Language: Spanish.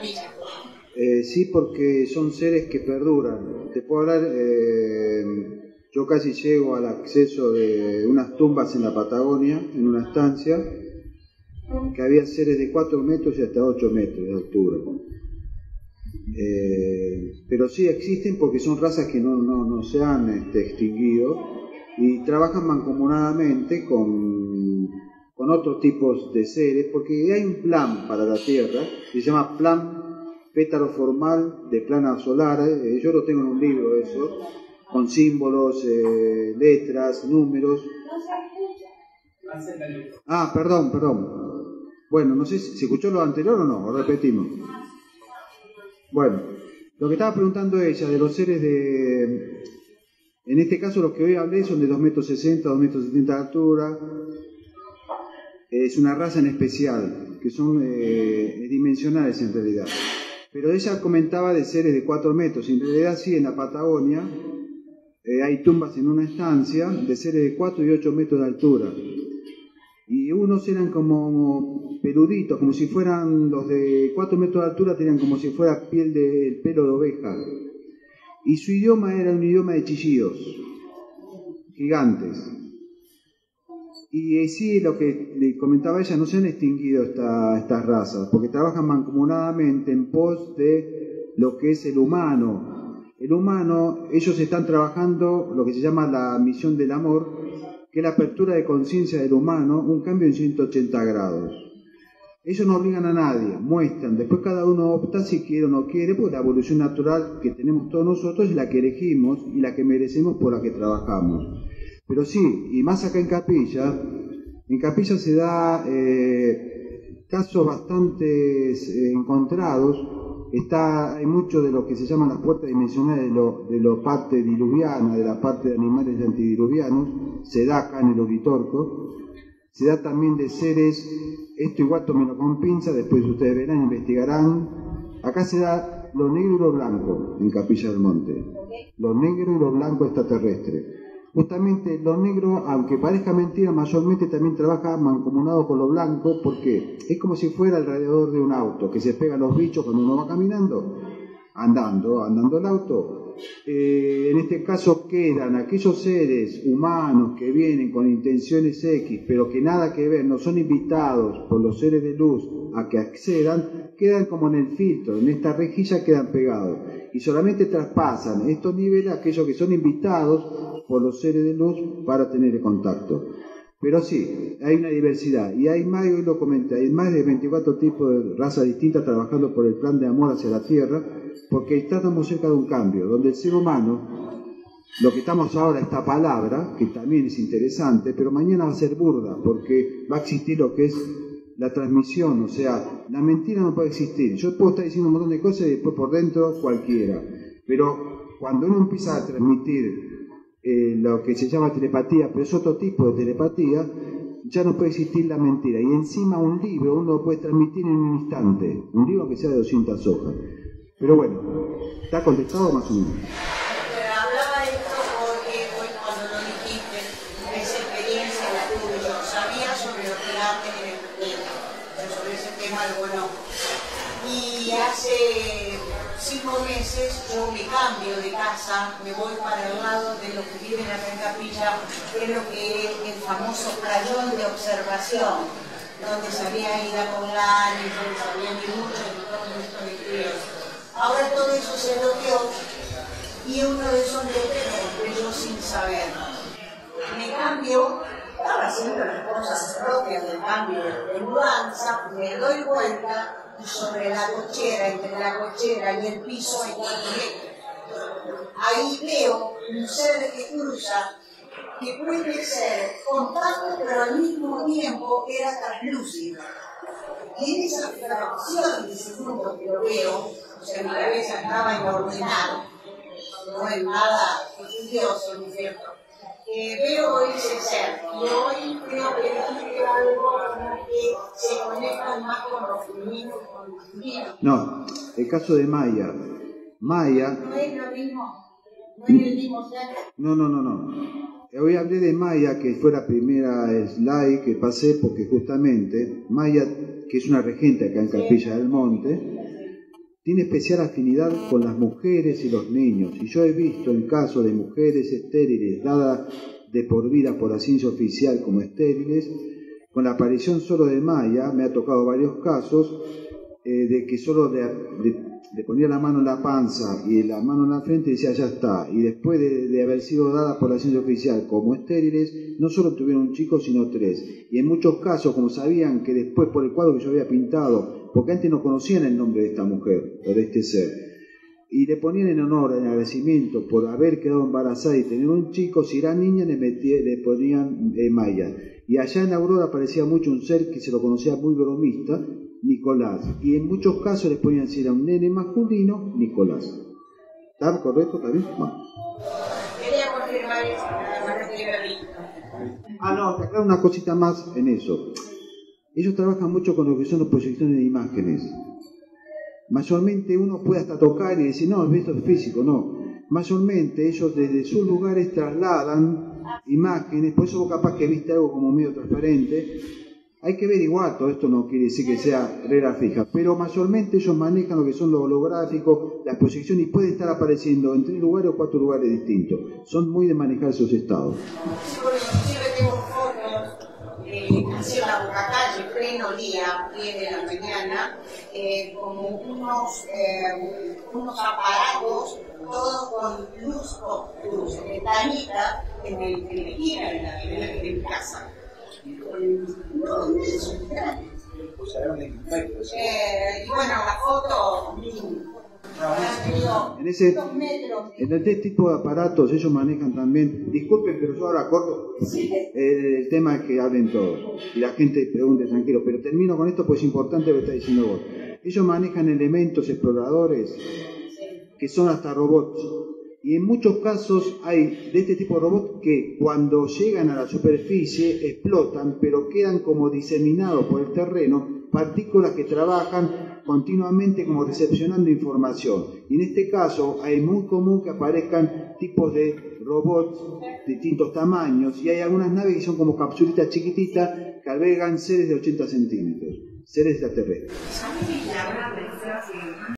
capilla. Sí, porque son seres que perduran. Te puedo hablar, yo casi llego al acceso de unas tumbas en la Patagonia, en una estancia, que había seres de 4 metros y hasta 8 metros de altura. Pero sí existen porque son razas que no se han extinguido y trabajan mancomunadamente con otros tipos de seres, porque hay un plan para la Tierra, que se llama Plan Pétalo Formal de Planas Solares. Yo lo tengo en un libro eso, con símbolos, letras, números. Perdón. Bueno, no sé si se escuchó lo anterior o no, o repetimos. Bueno, lo que estaba preguntando ella de los seres en este caso los que hoy hablé son de 2,60 metros, 2,70 metros de altura. Es una raza en especial, que son dimensionales en realidad. Pero ella comentaba de seres de 4 metros. En realidad sí, en la Patagonia hay tumbas en una estancia de seres de 4 y 8 metros de altura. Y unos eran como peluditos, como si fueran los de 4 metros de altura, tenían como si fuera el pelo de oveja. Y su idioma era un idioma de chillidos, gigantes. Y sí, lo que le comentaba ella, no se han extinguido estas razas, porque trabajan mancomunadamente en pos de lo que es el humano. El humano, ellos están trabajando lo que se llama la misión del amor, que es la apertura de conciencia del humano, un cambio en 180 grados. Ellos no obligan a nadie, muestran, después cada uno opta si quiere o no quiere, porque la evolución natural que tenemos todos nosotros es la que elegimos y la que merecemos por la que trabajamos. Pero sí, y más acá en Capilla se da casos bastante encontrados. Hay mucho de lo que se llaman las puertas dimensionales de la parte diluviana, de la parte de animales antidiluvianos, se da acá en el Uritorco. Se da también de seres, esto igual tómenlo con pinza, después ustedes verán, investigarán. Acá se da lo negro y lo blanco en Capilla del Monte, lo negro y lo blanco extraterrestre. Justamente lo negro, aunque parezca mentira, mayormente también trabaja mancomunado con lo blanco, porque es como si fuera el radiador de un auto, que se pegan los bichos cuando uno va caminando, andando el auto. En este caso quedan aquellos seres humanos que vienen con intenciones X, pero que nada que ver, no son invitados por los seres de luz a que accedan, quedan como en el filtro, en esta rejilla quedan pegados. Y solamente traspasan estos niveles aquellos que son invitados por los seres de luz para tener el contacto. Pero sí, hay una diversidad, y hay más, hoy lo comenté, hay más de 24 tipos de razas distintas trabajando por el plan de amor hacia la Tierra, porque estamos cerca de un cambio, donde el ser humano, lo que estamos ahora, esta palabra, que también es interesante, pero mañana va a ser burda, porque va a existir lo que es la transmisión, o sea, la mentira no puede existir. Yo puedo estar diciendo un montón de cosas y después por dentro cualquiera, pero cuando uno empieza a transmitir lo que se llama telepatía, pero es otro tipo de telepatía, ya no puede existir la mentira. Y encima un libro uno lo puede transmitir en un instante, un libro que sea de 200 hojas. Pero bueno, ¿está contestado más o menos? Hablaba de esto porque cuando lo dijiste, esa experiencia la tuve yo. Sabía sobre los gigantes en el planeta, sobre ese tema algo no. Y hace 5 meses yo me cambio de casa, me voy para el lado de los que viven acá en Capilla, que es lo que es el famoso playón de observación, donde sabía Ida Colán, donde sabían muchos de todos estos estudios. Ahora todo eso se bloqueó y uno de esos bloqueos yo sin saber. Me cambio, estaba haciendo las cosas propias del cambio de mudanza, me doy vuelta y sobre la cochera, entre la cochera y el piso hay 4 metros. Ahí veo un ser que cruza, que puede ser compacto pero al mismo tiempo era translúcido. Y en esa fracción de segundo que lo veo, o sea, mi cabeza estaba en ordenado, no es nada religioso, ¿no es cierto? Veo ese ser, y hoy creo que existe algo que se conecta más con lo femenino que con lo masculino. No, el caso de Maya. Maya... ¿No es lo mismo? ¿No es el mismo ser? No. Hoy hablé de Maya, que fue la primera slide que pasé, porque justamente Maya, que es una regente acá en Capilla del Monte, tiene especial afinidad con las mujeres y los niños, y yo he visto en casos de mujeres estériles dadas de por vida por la ciencia oficial como estériles, con la aparición solo de Maya, me ha tocado varios casos, de que solo le ponía la mano en la panza y la mano en la frente y decía ya está, y después de haber sido dada por la ciencia oficial como estériles, no solo tuvieron un chico sino 3, y en muchos casos, como sabían que después por el cuadro que yo había pintado, porque antes no conocían el nombre de esta mujer o de este ser, y le ponían en honor, en agradecimiento por haber quedado embarazada y tener un chico, si era niña le ponían Maya, y allá en Aurora aparecía mucho un ser que se lo conocía muy bromista, Nicolás, y en muchos casos les ponían, si era un nene masculino, Nicolás. ¿Está correcto también? Bueno. Quería confirmar eso, nada más que había visto. No, te aclaro una cosita más en eso. Ellos trabajan mucho con lo que son las proyecciones de imágenes. Mayormente uno puede hasta tocar y decir, no, esto es físico, no. Mayormente ellos desde sus lugares trasladan imágenes, por eso vos capaz que viste algo como medio transparente. Hay que averiguar, todo esto no quiere decir que sea regla fija, pero mayormente ellos manejan lo que son lo holográfico, las proyecciones, y pueden estar apareciendo en 3 lugares o 4 lugares distintos. Son muy de manejar esos estados. Inclusive tengo fotos, así en la Bocacalle, pleno día, 10 de la mañana, como unos aparatos, todos con luz, ventanita, en la esquina de mi casa. Y bueno, la foto en este tipo de aparatos ellos manejan también, disculpen pero yo ahora corto, el tema es que hablen todos y la gente pregunte tranquilo, pero termino con esto pues es importante lo que está diciendo vos. Ellos manejan elementos exploradores que son hasta robots. Y en muchos casos hay de este tipo de robots que cuando llegan a la superficie explotan, pero quedan como diseminados por el terreno, partículas que trabajan continuamente como recepcionando información. Y en este caso es muy común que aparezcan tipos de robots de distintos tamaños, y hay algunas naves que son como capsulitas chiquititas que albergan seres de 80 centímetros, seres extraterrestres.